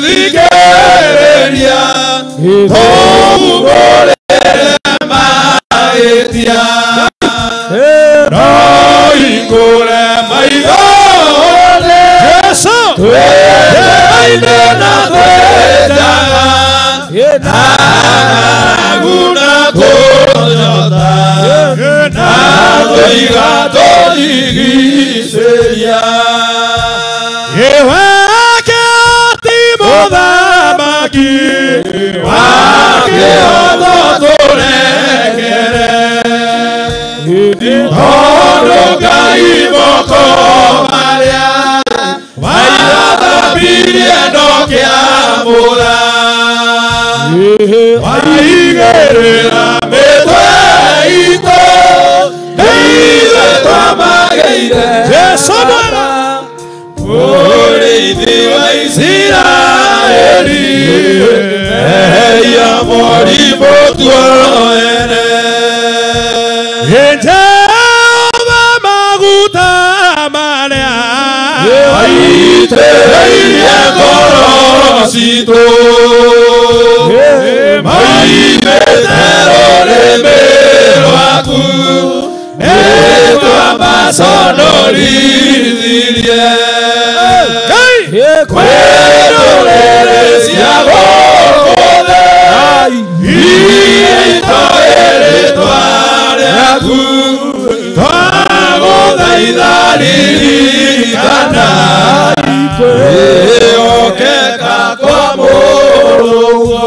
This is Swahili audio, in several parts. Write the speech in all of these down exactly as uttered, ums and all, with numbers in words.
thikereria tugore maetia no ingure maithone Yesu tweende na twejaga na guna kunyota na toiga toigiceria wake timothamaki wake ototurekere tondo Ngai moko maria waithabirie ndokiamura waigerera mitwe itu ithuĩ twamageire Jesu mwana ũrĩithi wa Isiraeli eheria mũrimũ tuoene Jehova maguta marĩa waitĩrĩirie ngoro citũ maimĩte rũrĩmĩ rwaku nĩtwamaconorithirie kwĩrũrĩrĩ cia gũkũ thĩ itoĩ rĩtwa rĩaku twagũthaitha ririkana kwĩhokeka kwa mũrũguo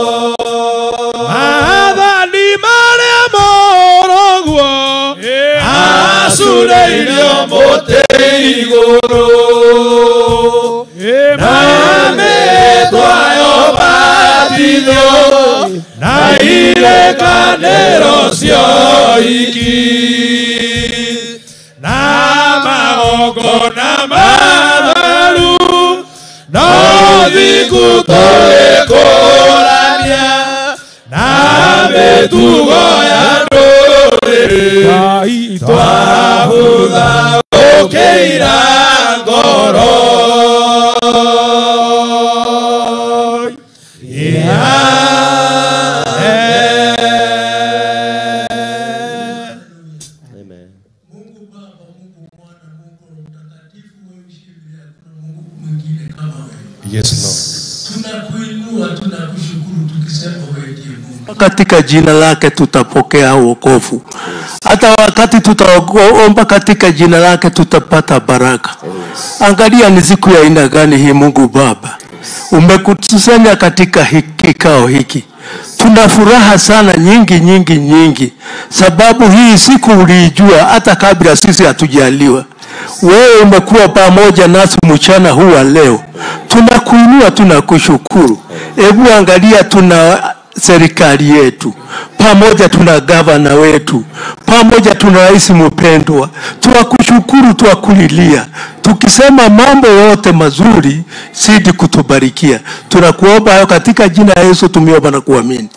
maathani marĩa mũrũguo acurĩirio mũtĩ igũrũ na mĩtwa yobatithio na irekanĩro cia ũhiki na magongona matheru no thiku tũgĩkũrania na mĩtugo ya ndũrĩrĩ twahũtha gũkĩira ngoro katika jina lake tutapokea wokovu. Hata wakati tutaomba katika jina lake tutapata baraka. Angalia ni siku ya aina gani hii Mungu Baba. Umekutusanya katika kikao hiki. Tuna furaha sana nyingi nyingi nyingi. Sababu hii siku ulijua hata kabla sisi hatujaliwa. Wewe umekuwa pamoja nasi mchana huu wa leo. Tunakuinua, tunakushukuru. Hebu angalia, tuna serikali yetu, pamoja tuna gavana wetu, pamoja tuna rais mpendwa. Tunakushukuru, tunakulilia, tukisema mambo yote mazuri sidi kutubarikia. Tunakuomba hayo katika jina la Yesu tumeomba na kuamini.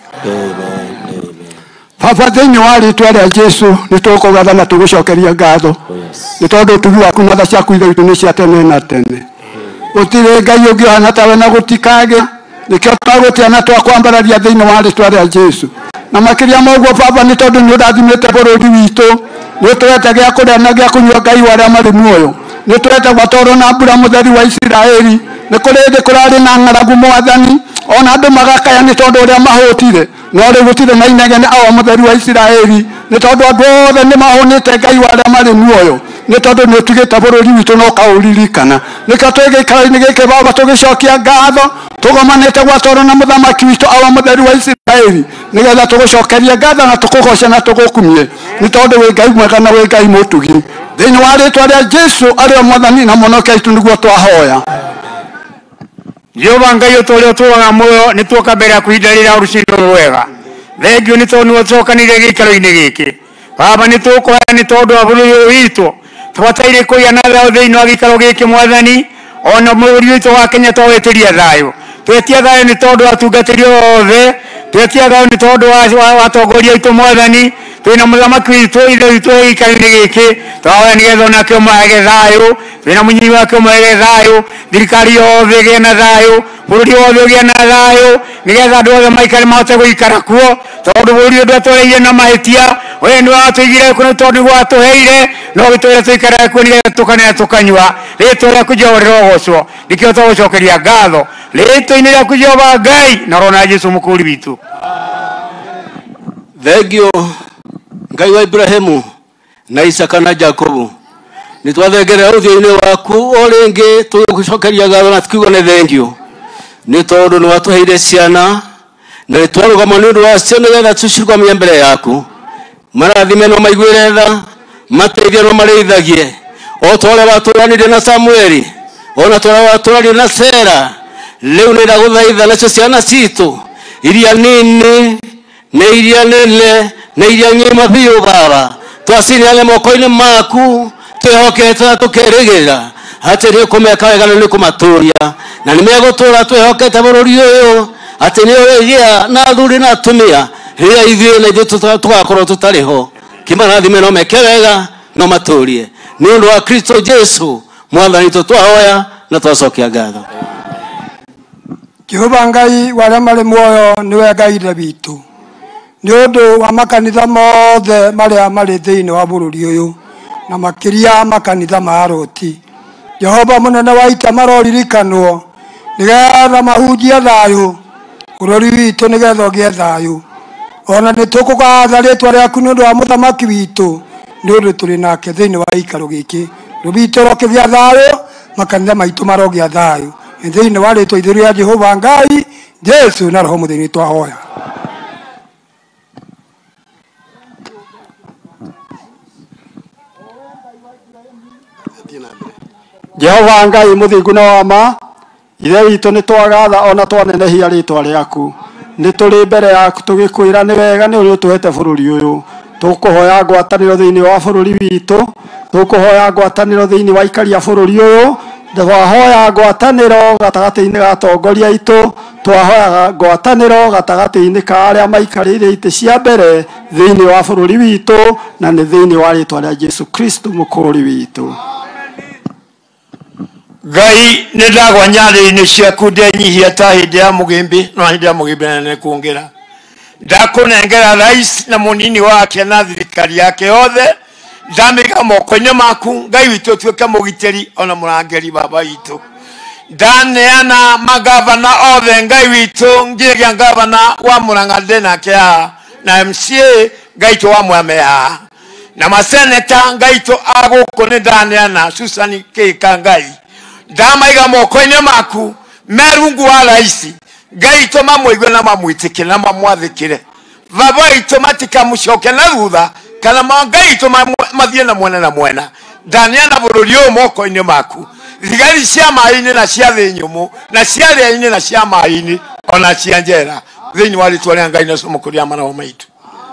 Papa thĩinĩ wa rĩĩtwa rĩa Yesu nĩtũkũgatha na tũgũcokeria ngatho nĩ tondũ ũtugi waku na tha ciaku ithe witũ nĩ cia tene na tene. Gũtirĩ Ngai ũngĩ ũhana tawe na gũtikagĩ, nĩkĩo twagũtĩana twakwambararia thĩinĩ wa rĩĩtwa rĩa Yesu. Na makĩria ma ũguo Papa nĩ tondũ nĩ ũrathimĩte bũrũri witũ, nĩ ũtũhete gĩa kũrĩa na gĩa kũnyua Ngai wa arĩa marĩ muoyo, nĩ ũtũhete gwatorwo na mbura mũtheri wa Isiraeli. Nĩ kũrĩ hĩndĩ kũrarĩ na ng'aragu Mwathani, ona andũ magakaya nĩ tondũ ũrĩa mahũtire, no rĩu gũtirĩ na inegene awa mũtheri wa Isiraeli, nĩ tondũ andũ othe nĩ mahũnĩte Ngai wa arĩa marĩ muoyo, nĩ tondũ nĩ ũtigĩte bũrũri witũ na ũkaũririkana. Nĩkĩo twĩ gĩikaro-inĩ gĩkĩ Baba tũgĩcokia ngatho, tũgomanĩte gwatorwo na mũthamaki witũ awa mũtheri wa Isiraeli, nĩgetha tũgũcokerie ngatho na tũkũgoce na tũgũkumie, nĩ tondũ wĩ Ngai mwega na wĩ Ngai mũtugi. Thĩinĩ wa rĩĩtwa rĩa Yesu arĩ Mwathani na Mũhonokia witũ nĩguo twahoya. Jehova Ngai ũtũũre ũtũũraga muoyo, nĩ tuoka mbere yaku ihinda rĩrĩa rũciinĩ rwega. Thengio nĩ tondũ nĩũcokanire gĩikaro-inĩ gĩkĩ. Baba nĩ tũkũhoya nĩ tondũ wa bũrũri ũyũ witũ tũbataire kũgĩa na thayũ thĩinĩ wa gĩikaro gĩkĩ Mwathani, ona bũrũri witũ wa Kenya twawĩtĩria thayũ. Twetia thayũ nĩ tondũ wa atungatĩri othe, twetia thayũ nĩ tondũ wa atongoria aitũ Mwathani, twĩna mũthamaki witũ ithe witũ gĩikaro-inĩ gĩkĩ, twahoya nĩgetha onake ũmũheage thayũ twina munyi wake mwege thayo thirikari yothe ge na thayo bururi wothe ge na thayo nigetha andu othe maikare mahote guikara kuo tondu bururi ndu atwereire na mahitia we ndu atwigire kuno tondu gwatuheire no gitwire tuikare kuo nigetha tukane tukanywa ritwa rĩa kujorero gocwo nikio tugucokeria ngatho ritwa-ini rĩa kujova Ngai na rona Jesu mukuri bitu. Thengio Ngai wa Ibrahimu na Isaka na Jakobu nitwathengere uthio-ini waku o ringi tugucokeria ngatho na tukiuga ni thengio ni tondu ni watuheire ciana na nitwarugama ni undu wa ciana nigetha tucirũgamie mbere yaku marathime no maiguire tha mateithie no mareithagie o tore waturanire na Samueli ona tore waturanire na Sera leo ni ndaguthaitha nacio ciana citu iria nini na iria nene na iria nyima biũ Baba twaciniane moko-ini maku twihokete na tukirigirira ati ni kumeka wega na ni kumaturia na ni megutura twihokete bururi uyu ati ni ugia na athuri na atumia ria ithie na ithuĩ tugakorwo tutariho kimarathime no meke wega no maturie ni undu wa Kristo Jesu mwathani twahoya na twacokia ngatho. Jehova Ngai waria mari muoyo niwe Ngai bitu ni undu wa makanitha mothe maria mari thiini wa bururi uyu na makiria makanitha ma aroti Jehova munene wa ita maroririkanwo nigetha mahunjie thayu bururi witu nigetha ugie thayu ona nitukugatha ritwa riaku ni undu wa muthamaki witu ni undu turi nake thiini wa ikaro giki rubitu rokithia thayu makanitha maitu marogia thayu thiini wa ritwa ithuri ya Jehova Ngai Jesu na roho muthini twahoya. Jehova Ngai muthingu na wama ithe witu ni twagatha ona twanenehia ritwa riaku ni turi mbere yaku tugikwira ni wega ni uri tuhete bururi uyu tukuhoya ngwataniro thiini wa bururi witu tukuhoya ngwataniro thiini wa ikaria bururi uyu twahoya ngwataniro gatagati-ini ga atongoria itu twahoya ngwataniro gatagati-ini ka aria maikarire ite cia mbere thiini wa bururi witu na ni thiini wa ritwa ria Jesu Kristo mukuri witu. Ngai nĩ ndagwa nyathĩ-inĩ ciaku ndenyihia ta hĩndĩ ya mũgĩmbĩ no hĩndĩ ya mũgĩmbĩ nene kuongerera ndakũnengera rais na mũnini wake na thirikari yake yothe ndamĩiga moko-inĩ maku Ngai witũ tuĩke mũgitĩri ona mũrangĩri baba witũ ndaneana magavana othe Ngai witũ ngĩgĩa ngavana wa Mũrang'a ndĩ nake haha na M C A Ngai witũ wa Mwea me haha na maseneta Ngai witũ a gũkũ nĩ ndaneana Susan Kĩka Ngai ndamaiga moko-inĩ maku merungu wa raisi Ngai witũ mamũigue na mamwĩtĩkĩre na mamwathĩkĩre baba witũ matikamũcoke na thutha kana Ngai witũ mathiĩ na mwena na mwena ndaneana bũrũri ũyũ moko-inĩ maku thigari cia maĩ-inĩ na cia thĩ nyũmũ na cia rĩa-inĩ na cia maĩ-inĩ ona cia njera thĩinĩ wa rĩtwa rĩa Ngai na mũkũria manaho maitũ.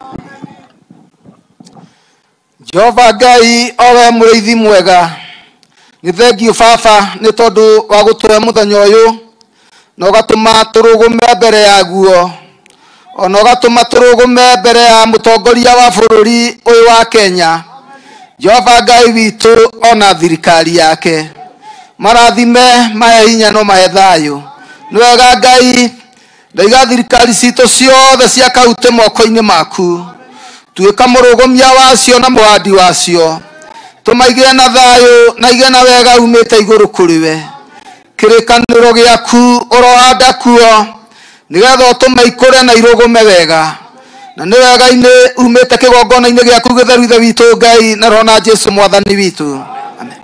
Jehova Ngai owe mũrĩithi mwega ni thengio baba ni tondu wa gũtũhe mũthenya ũyũ na ũgatũma tũrũgũme mbere yaguo ona ũgatũma tũrũgũme mbere ya mũtongoria wa bũrũri ũyũ wa Kenya Jehova Ngai witũ ona thirikari yake marathime mahe hinya no mahe thayũ nĩ wega Ngai ndaiga thirikari citũ ciothe cia kaunti moko-inĩ maku tuĩka mũrũgũmia wacio na mũhandi wacio tumaigire na thayũ na igĩe na wega umĩte igũrũ kũrĩ we kĩrĩkanĩro gĩaku ũrohanda kuo nĩgetha ũtũmaikũre na irũgũme wega na nĩ wega-inĩ umĩte kĩgongona-inĩ gĩaku gĩtheru ithe witũ Ngai na roho na Jesu mwathani witũ amen.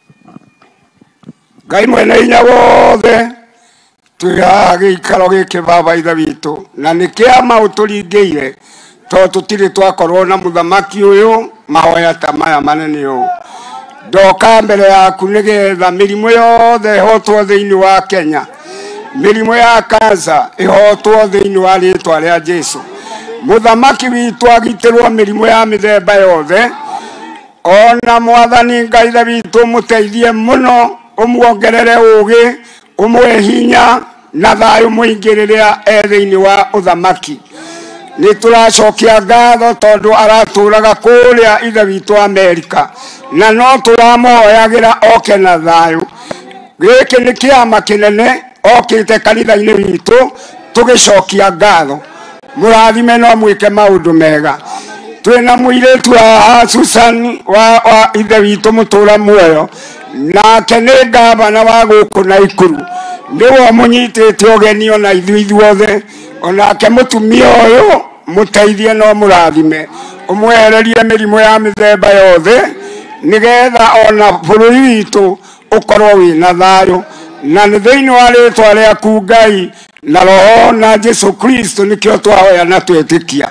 Ngai mwene hinya wothe twiga gĩikaro gĩkĩ baba ithe witũ na nĩ kĩama ũtũringĩire tondũ tũtirĩ twakorwo na mũthamaki ũyũ mahoya ta maya manene ũũ ndoka mbere yaku nĩgetha mĩrimũ yothe ĩhotwo thĩinĩ wa Kenya mĩrimũ ya kansa ĩhotwo thĩinĩ wa rĩtwa rĩa Jesu mũthamaki witũ agitĩrwo mĩrimũ ya mĩthemba yothe ona mwathani Ngai ithe witũ mũteithie mũno ũmuongerere ũgĩ ũmũhe hinya na thayũ mũingĩ rĩrĩa e thĩinĩ wa ũthamaki nĩ tũracokia ngatho tondũ aratũraga kũrĩa ithe witũ Amerika, na no tũramũhoyagĩra oke na thayũ. Gĩkĩ nĩ kĩama kĩnene okĩte kanitha-inĩ witũ tũgĩcokia ngatho. Mũrathime no mwĩke maũndũ mega. Twĩna mũirĩtu haha Susan wa, wa ithe witũ mũtũra muoyo, nake nĩ ngavana wa gũkũ Naikuru, nĩwe mũnyitĩte ũgeni ona ithuĩ ithuothe, onake mũtumia ũyũ mũteithie no mũrathime, ũmwehererie mĩrimũ ya mĩthemba yothe, nĩgetha ona bũrũri witũ ũkorwo wĩna thayũ. Na nĩ thĩinĩ wa rĩtwa rĩaku Ngai na Roho na Jesu Kristo nĩkĩo twahoya na twĩtĩkia.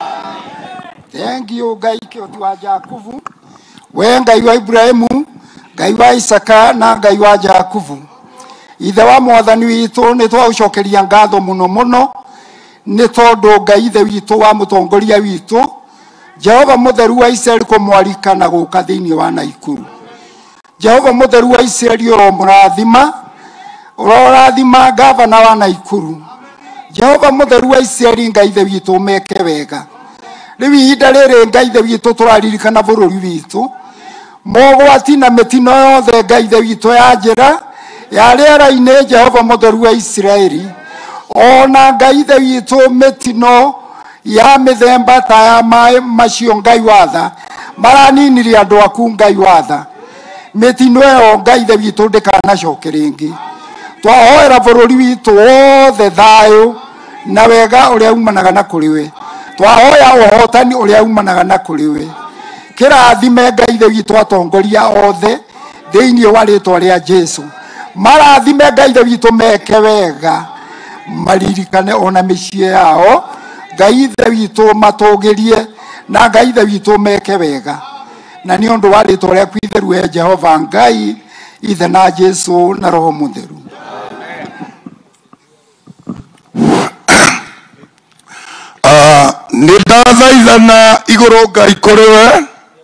Thank you Ngai kĩoti wa Jakubu, we Ngai wa Ibrahimu, Ngai wa Isaka na Ngai wa Jakubu, ithe wa mwathani witũ nĩ twagũcokeria ngatho mũno mũno nĩ tondũ Ngai ithe witũ wa mũtongoria witũ Jehova mũtheru wa Israeli kũmwarika na gũka thĩinĩ wa Naikuru. Jehova mũtheru wa Israeli ũromũrathima, ũrorathima gavana wa Naikuru. Jehova mũtheru wa Israeli Ngai ithe witũ meke wega. Rĩu ihinda rĩrĩ Ngai ithe witũ tũraririkana bũrũri witũ, mogwati na mĩtino yothe Ngai ithe witũ ya njĩra ya rĩera-inĩ Jehova mũtheru wa Israeli, ona Ngai ithe witũ mĩtino ya mĩthemba ta ya maĩ macio Ngai watha maraninirie andũ aku Ngai watha. Mĩtino ĩyo Ngai ithe witũ ndĩkanacoke rĩngĩ. Twahoera bũrũri witũ wothe thayũ na wega ũrĩa umanaga na kũrĩ we. Twahoya ũhotani ũrĩa umanaga na kũrĩ we. Kĩrathime Ngai ithe witũ atongoria othe thĩinĩ wa rĩtwa rĩa Jesu. Marathime Ngai ithe witũ meke wega, maririkane ona mĩciĩ yao. Ngai ithe witũ matũgĩrie na Ngai ithe witũ meke wega. Na nĩ ũndũ wa rĩtwa rĩaku itheru we Jehova Ngai, ithe na Jesu na Roho Mũtheru. Nĩ ndathaithana igũrũ Ngai kũrĩ we,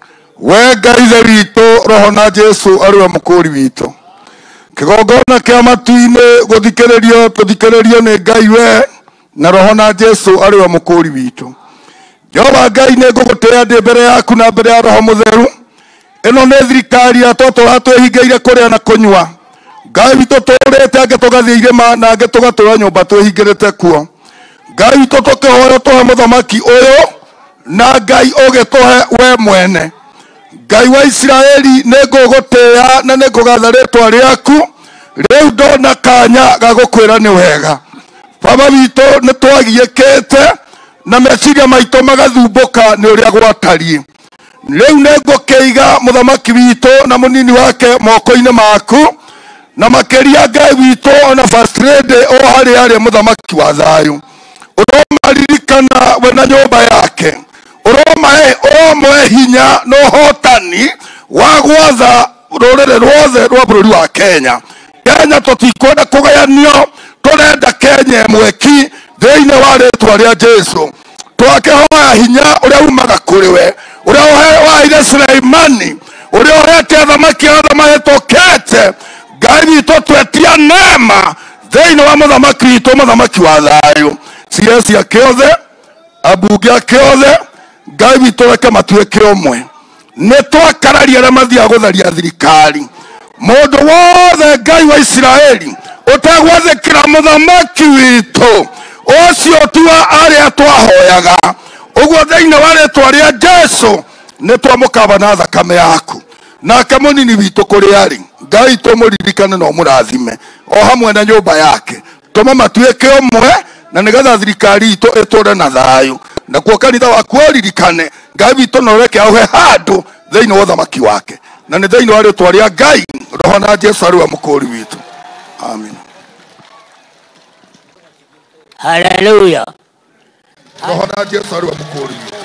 we Ngai ithe witũ Roho na Jesu arĩwe mũkũri witũ. Kĩgongona kĩa matu-inĩ gũthikĩrĩrio tũthikĩrĩrio nĩ Ngai we na Roho na Jesu arĩwe mũkũri witũ. Jehova Ngai nĩ ngũgũtĩĩa ndĩ mbere yaku na mbere ya Roho Mũtheru. Ĩno nĩ thirikari ya tũtũra twĩhingĩire kũrĩa na kũnyua. Ngai witũ tũrĩte angĩ tũgathiĩ irĩma na angĩ tũgatũra nyũmba twĩhingĩrĩte kuo. Ngai witũ tũkĩhoya tũhe mũthamaki ũyũ na Ngai ũgĩtũhe we mwene. Ngai wa Isiraeli nĩ ngũgũtĩĩa na nĩ ngũgatha rĩtwa rĩaku. Rĩu ndona kanya ga gũkwĩra nĩ wega. Baba witũ nĩ twagiĩkĩte na meciria maitũ magathumbũka nĩ ũrĩa gwatariĩ. Rĩu nĩ ngũkĩiga mũthamaki witũ na mũnini wake moko-inĩ maku, na makĩria Ngai witũ ona first lady o harĩa arĩ mũthamaki wa thayũ. Ũromaririkana we na nyũmba yake, ũromahe ũromwe hinya na ũhotani wa gwatha rũrĩrĩ ruothe rwa bũrũri wa Kenya. Kenya tũtikwenda kũgayanio, tũrenda Kenya ĩmwe thĩinĩ wa rĩtwa rĩa Jesu. Twakĩhoya hinya ũrĩa umaga kũrĩ we, ũrĩa waheire Suleimani, ũrĩa ũhete athamaki othe mahĩtũkĩte. Ngai witũ twetia neema thĩinĩ wa mũthamaki witũ mũthamaki wa thayũ. Ciacia kĩothe, ambunge kĩothe, Ngai witũ reke matuĩke ũmwe. Nĩ twakararia arĩa mathiaga gũtharia thirikari. Mũndũ wothe Ngai wa Isiraeli ũtegwathĩkĩra mũthamaki witũ ũcio tu arĩa twahoyaga. Ũguo thĩinĩ wa rĩtwa rĩa Jesu nĩ twamũkaba na thakame yaku. Nake mũnini witũ kũrĩa arĩ, Ngai tũmũririkane na ũmũrathime o hamwe na nyũmba yake. Tũma matuĩke ũmwe na nĩgetha thirikari itũ ĩtũre na thayũ. Nakuo kanitha waku ũririkane Ngai witũ no reke auhe handũ thĩinĩ wa ũthamaki wake. Na nĩ thĩinĩ wa rĩtwa rĩa Ngai Roho na Jesu arĩwe mũkũri witũ. Amen. Hallelujah. Roho na Jesu arĩwe mũkũri witũ.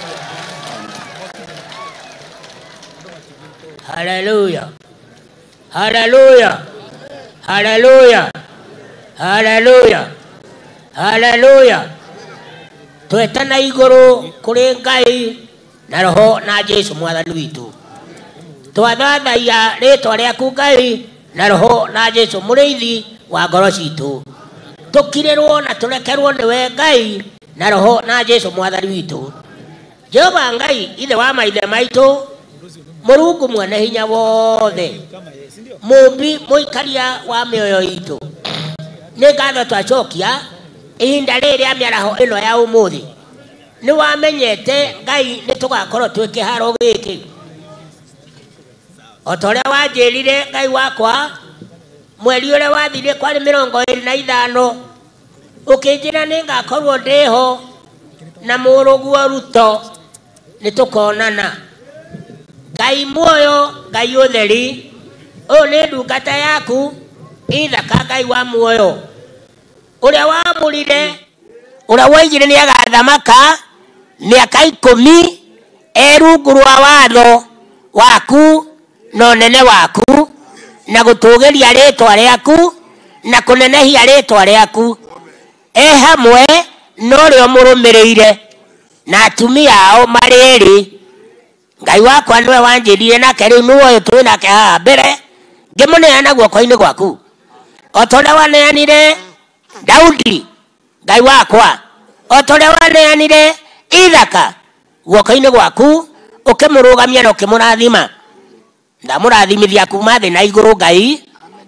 Hallelujah. Hallelujah. Hallelujah. Hallelujah. Hallelujah. Twetana igũrũ kũrĩ Ngai na Roho na Jesu mwathani witũ. Twathathaia rĩtwa rĩaku Ngai na Roho na Jesu mũrĩithi wa ngoro citũ. Tũkirĩrwo na tũrekerwo nĩwe Ngai na roho na Jesu mwathani witu Jehova Ngai ithe wa maithe maitu Murungu mwene hinya wothe mumbi muikaria wa mioyo itu ni ngatho twacokia ihinda riria miaraho ino ya umuthi ni wamenyete Ngai ni tugakorwo twi kiharo giki otoria wanjirire Ngai wakwa mweri ule wathire kwari mirongo iri na ithano ukinjira ni ngakorwo ndiho na muruguo Ruto ni tukonana Ngai muoyo Ngai utheri o ni ndungata yaku ithaka Ngai wa muoyo uria wamurire uria waigire ni agathamaka miaka ikumi erungu rwa watho waku no nene waku na gutugiria ritwa riaku na kunenehia ritwa riaku e hamwe no rio murumirire na atumia ao mariri Ngai wakwa niwe wanjirire nake riu ni uyu twi nake haha mbere ngimuneana guoko-ini gwaku otoria waneanire Daudi Ngai wakwa otoria waneanire ithaka guoko-ini gwaku ukimurugamia na ukimurathima ndamurathimithia kuma thi na iguru Ngai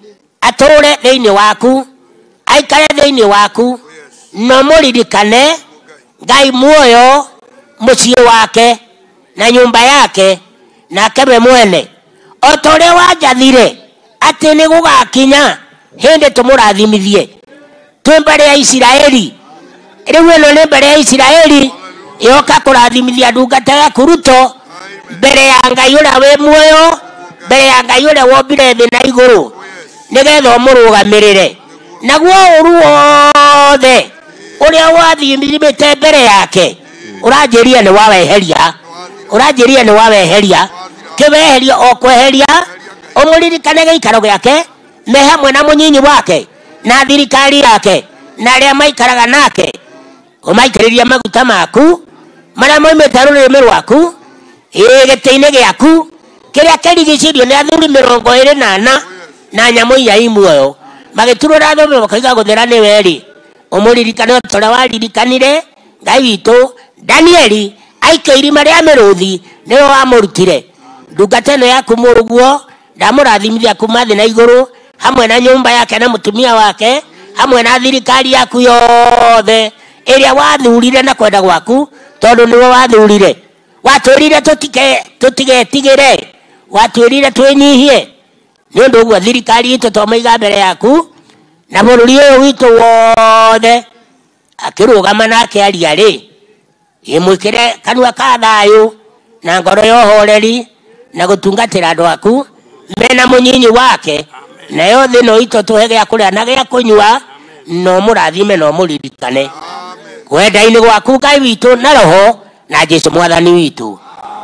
ature thiini waku aikare thiini waku no muririkane Ngai muoyo mucii wake na nyumba yake na kebe mwene otoria wanjathire ati ni gugakinya hindi tumurathimithie twi mbere ya Isiraeli riu ino ni mbere ya Isiraeli yoka kurathimithia ndungata yaku Ruto mbere ya Ngai uria wi muoyo mbere ya Ngai uria wombire thi na iguru nigetha umurugamirire naguo uru wothe uria wathimithimite mbere yake uranjiria ni waweheria uranjiria ni waweheria kiweheria o kweheria umuririkane giikaro giake me hamwe na munyinyi wake na thirikari yake na aria maikaraga nake umaikiriria maguta maku maria moimite rurimi rwaku giti-ini giaku kiria kirigicirio ni athuri mirongo iri na ana na nyamu iria i muoyo magiturura thome makaiga guthera ni weri umuririkane otoria waririkanire Ngai witu Danieli aike irima ria miruthi niwe wamurutire ndungata ino yaku muruguo ndamurathimithia kuma thi na iguru hamwe na nyumba yake na mutumia wake hamwe na thirikari yaku yothe iria wathurire na kwenda gwaku tondu niwe wathurire watwirire tutike tutigetigire watwirire twinyihie ni undu uguo thirikari itu tomaiga mbere yaku na bururi uyu witu wothe akirugama nake aria ri imwikire kanua ka thayu na ngoro ya uhoreri na gutungatira andu aku mena munyinyi wake na yothe no ito tuhe gia kuria na gia kunyua no murathime no muririkane kwenda-ini gwaku Ngai witu na roho na Jesu mwathani witu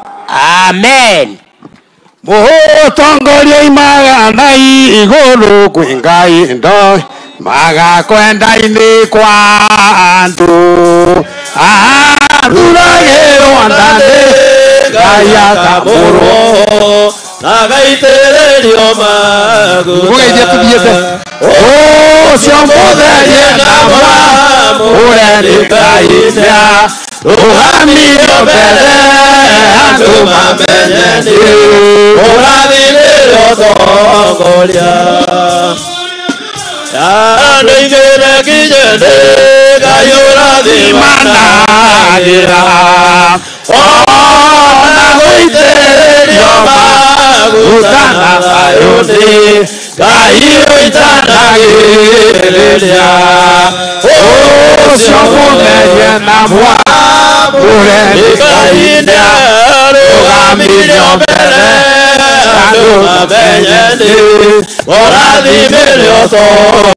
amen. Mutongoria imaga nai iguru kwi Ngai ndo maga kwenda-ini kwa andu aruragirwo ndani Ngai akamurwo na gaitĩrĩrio maguta ũcio mũtherie na mwamũre nĩ Ngai rũgamirio mbere andũ mamenye nĩ ũrathimĩrwo tongoria andũ igĩrĩ nginye nĩ Ngai ũrathimanagĩra ona gũitĩrĩrio maguta na thayũ nĩ Ngai ũitanagĩrĩria ũcio mũtherie na mwamũre nĩ Ngai nĩarũgamirio mbere andũ mamenye nĩ ũrathimĩrwo